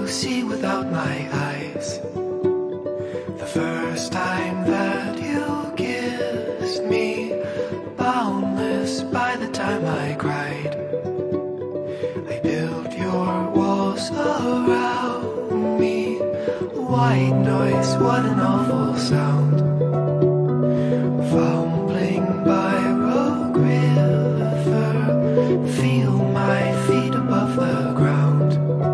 see without my eyes. The first time that you kissed me, boundless by the time I cried. I built your walls around me. White noise, what an awful sound. Fumbling by Rogue River, feel my feet above the ground.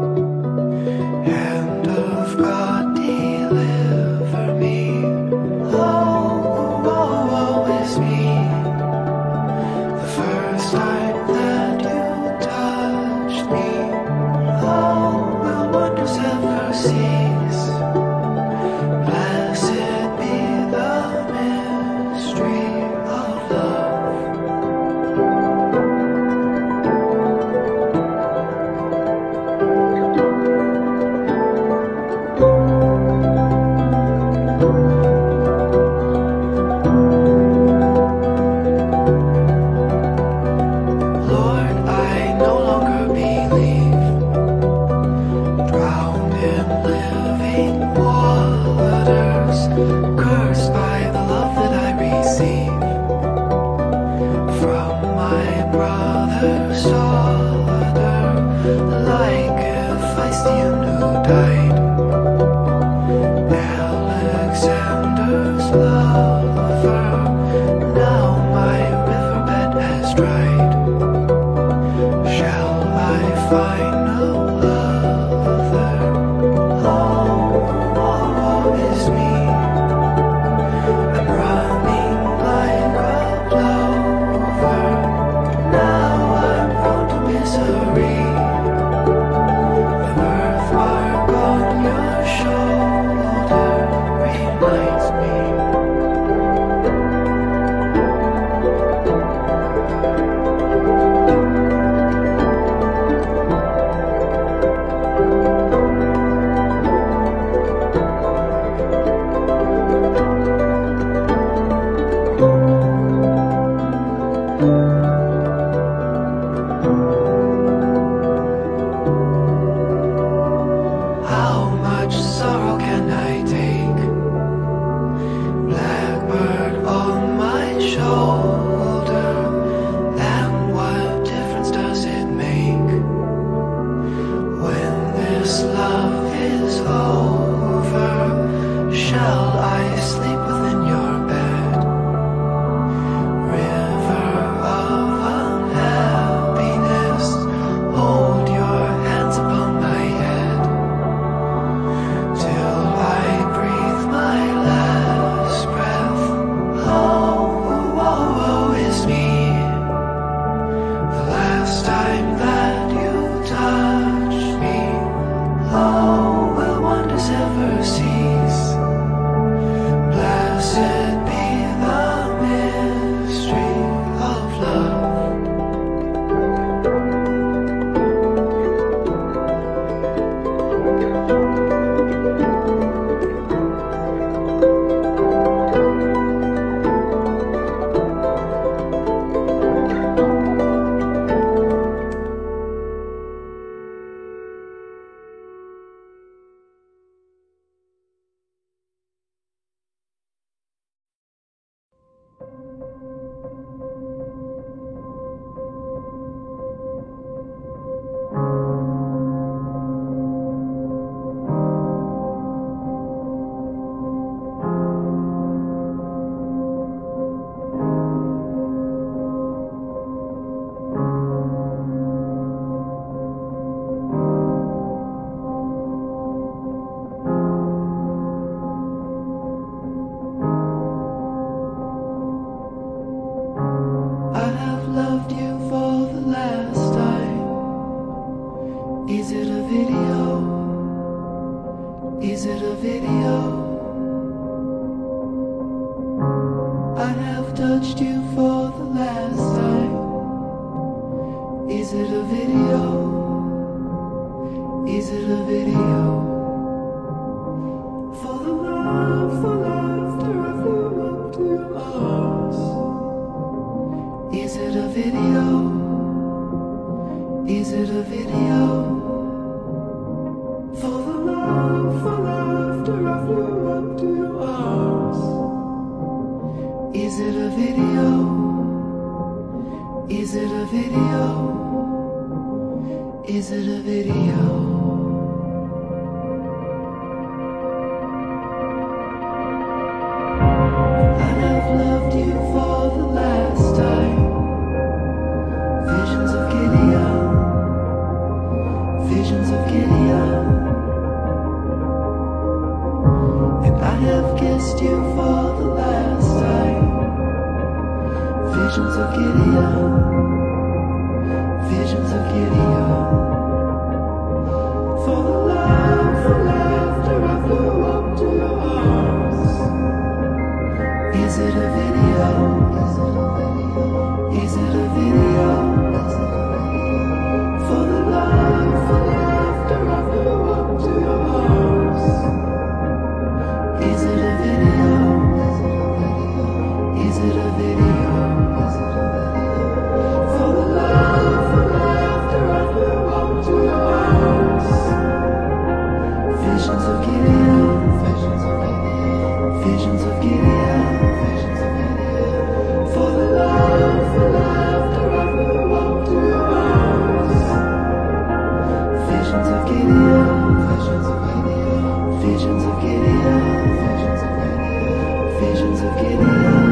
Hand of God, deliver me. Oh, woe, woe is me. The first time that you touched me, oh, will wonders ever cease? Blessed be the mystery of love. Lord, I no longer believe, drowned in living waters, cursed by the love that I receive from my brother's daughter, like a Philistine who died. Alexander's lover, now my riverbed has dried. Shall I find no other? Oh, woe is me. I'm running like a plover. Now I'm prone to misery. The birthmark on your shoulder reminds me. How much sorrow can I take? Blackbird on my shoulder, and what difference does it make? When this love is over, shall I sleep within your bed? River of unhappiness, hold your hands upon my head, till I breathe my last breath. Oh, woe, woe is me. The last time that you touched me, oh, will wonders ever cease? Blessed be the mystery of love. I have loved you for the last time. Is it a video? Is it a video? I have touched you for the last time. Is it a video? Is it a video? For the love, for laughter, I flew up to your arms. Is it a video? Is it a video? For the Is it a video? I have loved you for the last time. Visions of Gideon, visions of Gideon. And I have kissed you for the last time. Visions of Gideon, visions of Gideon. For the love, for laughter, I flew up to your arms. Is it a video? Is it a video? For the love, for laughter, I flew up to your arms. Is it a video? Is it a video? For the love, for laughter, I flew up to your arms. Visions of Gideon, visions of Gideon, visions of Gideon. For the love, for laughter, I flew up to your arms. Visions of Gideon, visions of Gideon, visions of Gideon, visions of Gideon.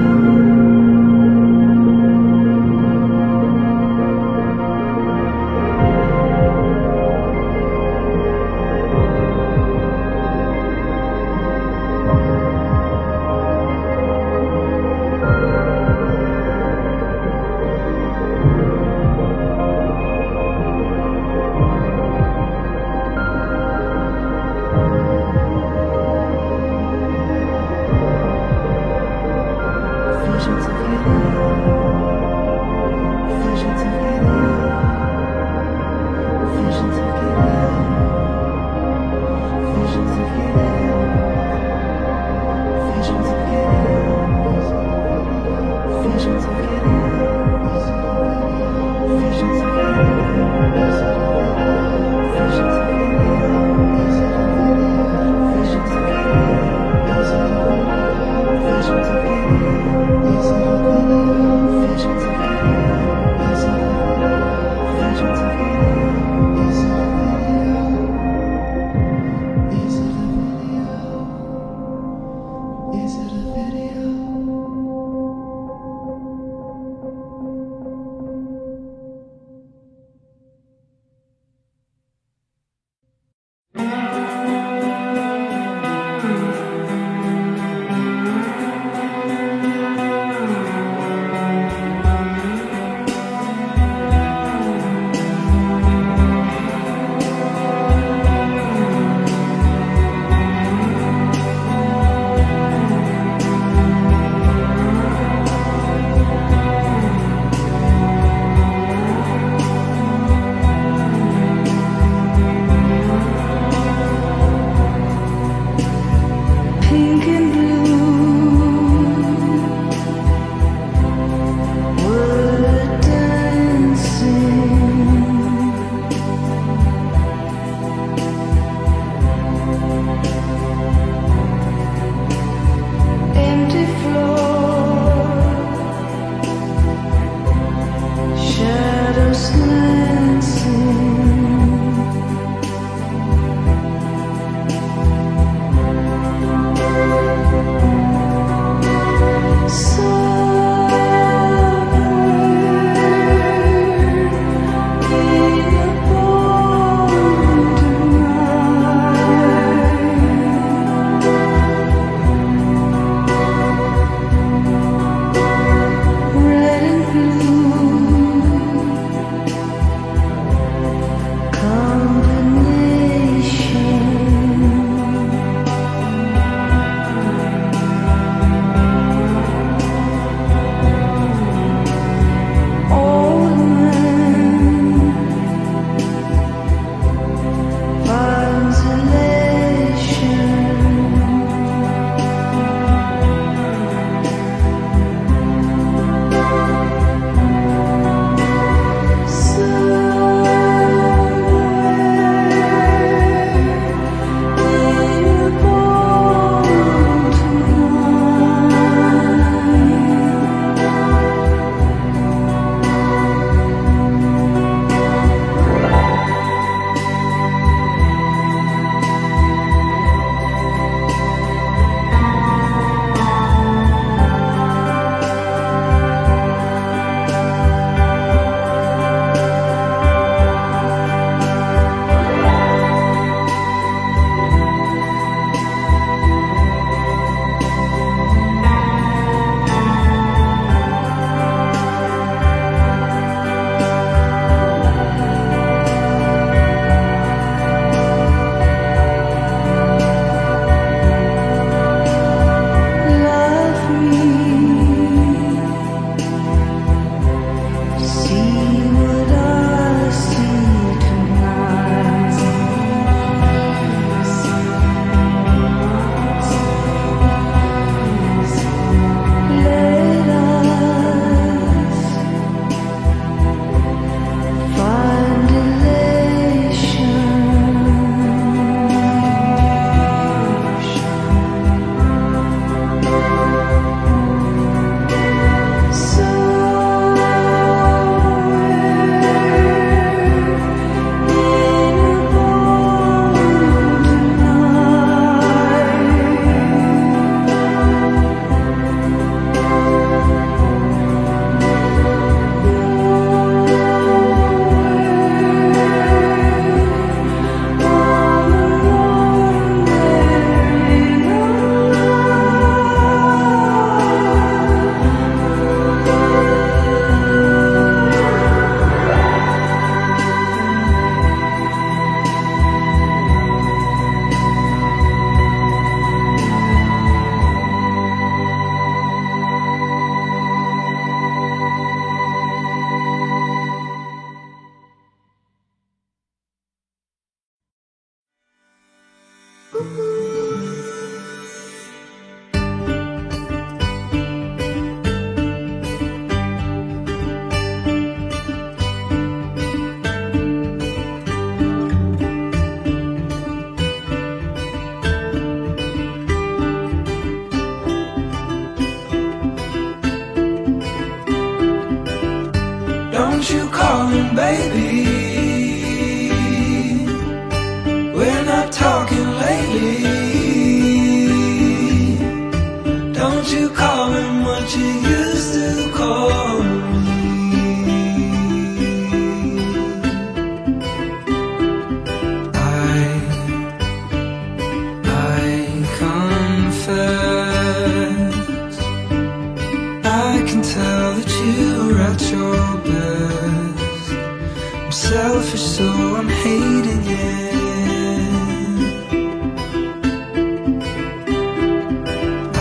Don't you call him baby, we're not talking lately. Don't you call him what you used to call me. I confess, I can tell that you're at your best. I'm selfish, so I'm hating it. I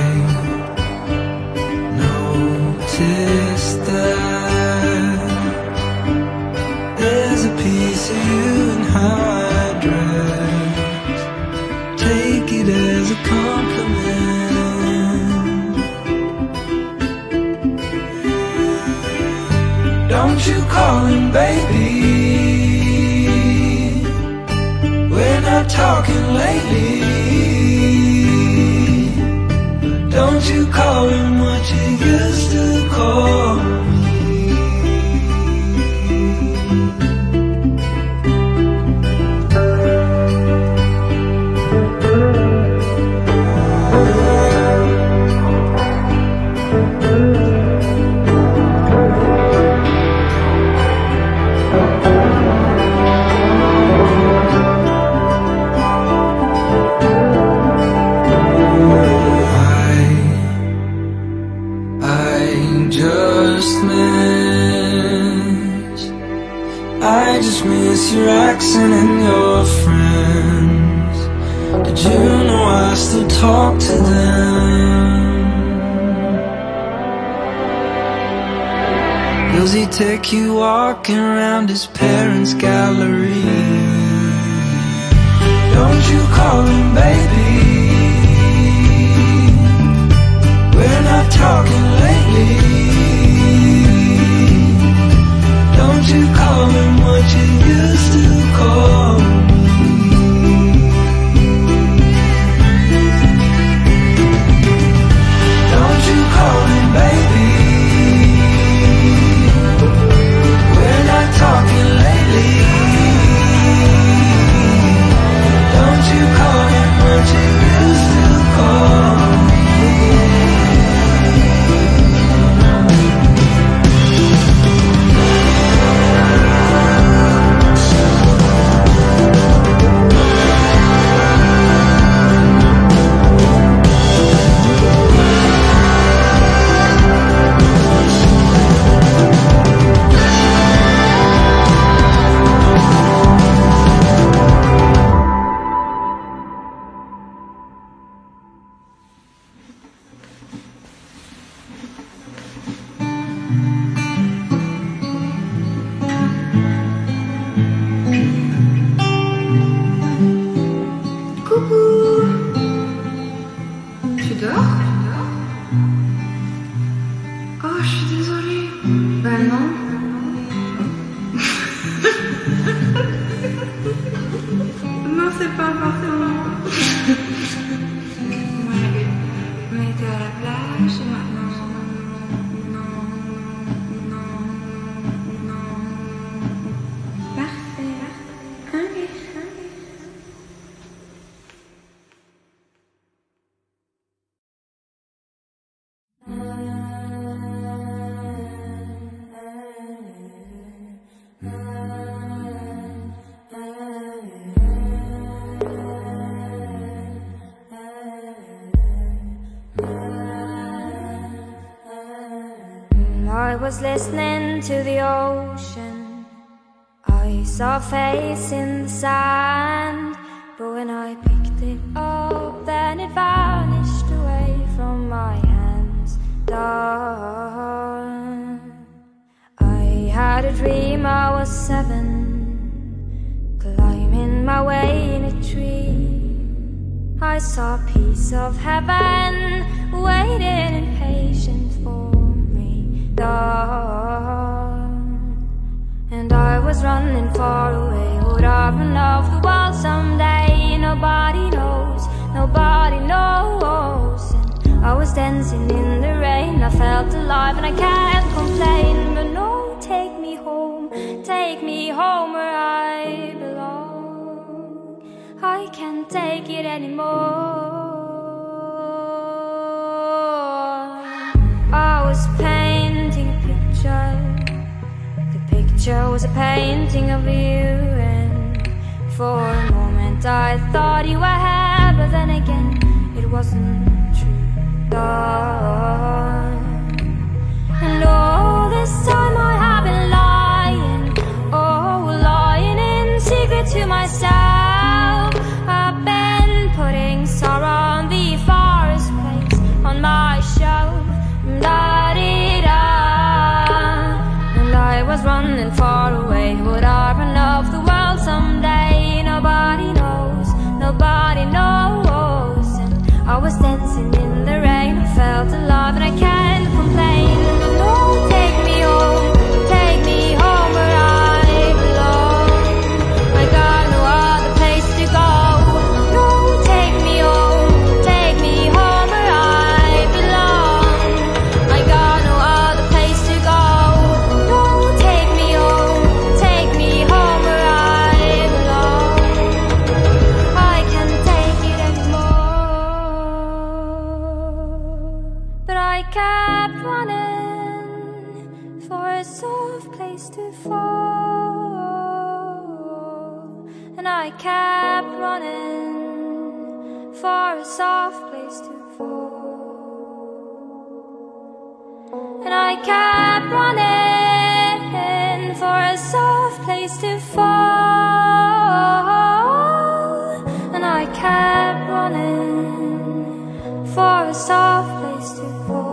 noticed that there's a piece of you in how I dress. Take it as a compliment. Don't you call him baby, we're not talking lately. Don't you call him what you used to call me. I just miss your accent and your friends. Did you know I still talk to them? Does he take you walking around his parents' gallery? Don't you call him baby, we're not talking lately. Don't you call him what you used to call me. Don't you call him baby, we're not talking lately. Don't you call him what you used to call me. I was listening to the ocean. I saw a face in the sand, but when I picked it up, then it vanished away from my hands. Darn. I had a dream I was 7, climbing my way in a tree. I saw a piece of heaven waiting in patience for me, dawn. And I was running far away, would I run off the world someday? Nobody knows, nobody knows. And I was dancing in the rain, I felt alive and I can't complain. But no, take me home where I belong. I can't take it anymore. I was painting a picture. The picture was a painting of you, and for a moment I thought you were here, but then again it wasn't true, darling. And all this time I have been lying, lying in secret to myself. I've been putting sorrow on the forest place on my shelf, da-dee-da. And I was running far away, would I run off the world someday? Nobody knows, nobody knows. And I was dancing in the rain, I felt alive and I can't complain. But no, take me home where I belong. I got no other place to go. No, take me home where I belong. I got no other place to go. No, take me home where I belong. I can't take it anymore. But I kept running for a soft place to fall. And I kept running for a soft place to fall. And I kept running for a soft place to fall. And I kept running for a soft place to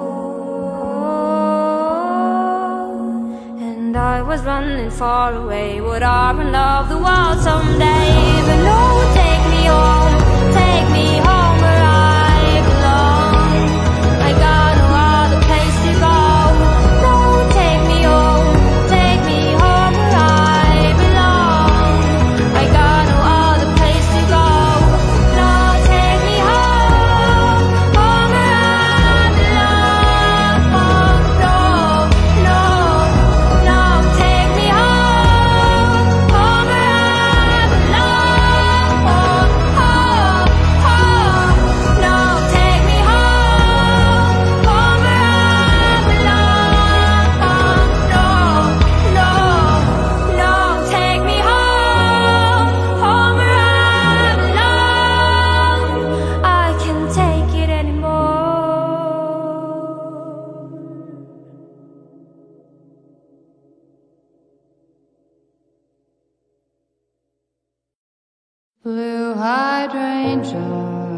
fall. And I was running far away, would I run off the world someday? But no, take me home where I belong. I got no other place to go. No, take me home where I belong. I got no other place to go. No, take me home where I belong. No, take me home where I belong. No, take me home where I belong. No, take me home where I belong. I can't take it anymore. Blue hydrangea,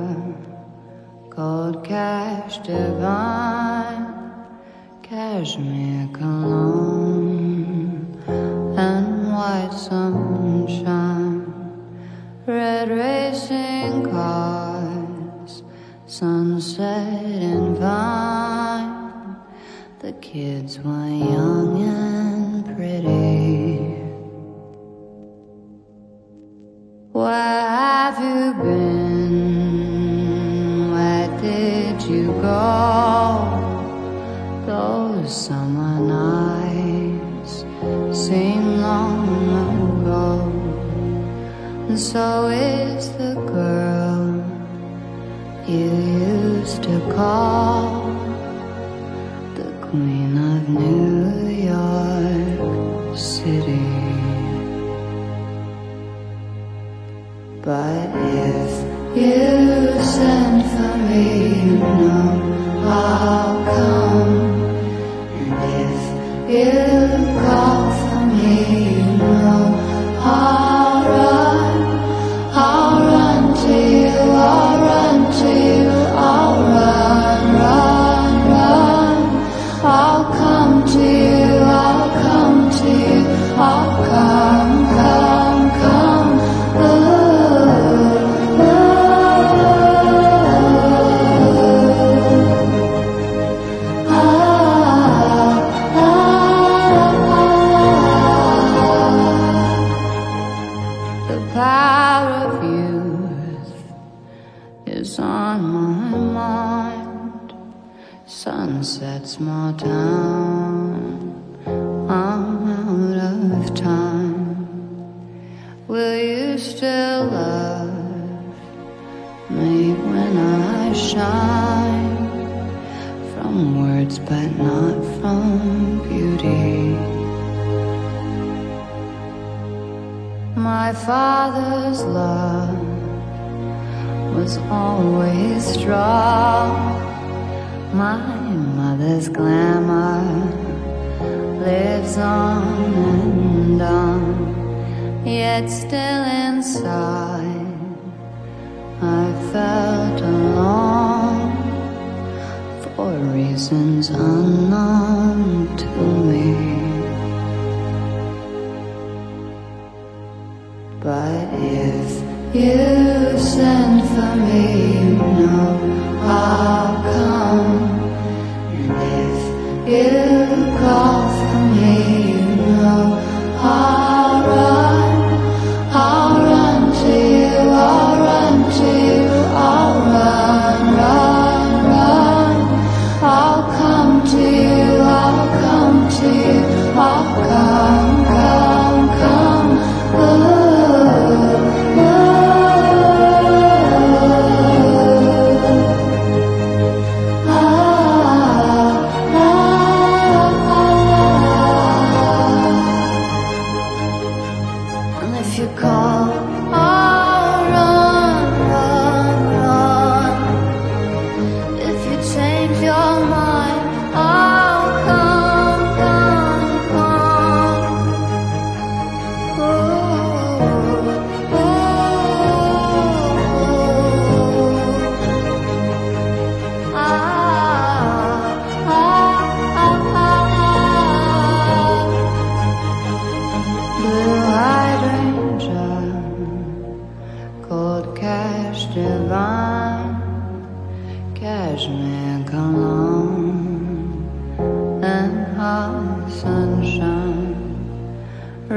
gold cash divine, cashmere cologne, and white sunshine, red racing cars, sunset and vine. The kids were young and pretty. Where have you been? Where did you go? Those summer nights seem long ago. And so is the girl you used to call the Queen of New York City. But if you send for me, you know I'll come. And if you call for me, you know I'll run to you, I'll run to you, I'll run, I'll come to you, I'll come to you, I'll come, come, come. Ooh, ooh. is on my mind. Sunset's my town. I'm out of time. Will you still love me when I shine? From words but not from beauty. My father's love was always strong. My mother's glamour lives on and on. Yet still inside I felt alone, for reasons unknown to me. But if you send for me, you know I'll come. And if you call for me, you know I'll run to you, I'll run to you, I'll run. I'll come to you, I'll come to you, I'll come.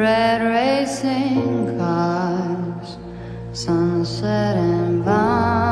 Red racing cars, sunset and vine.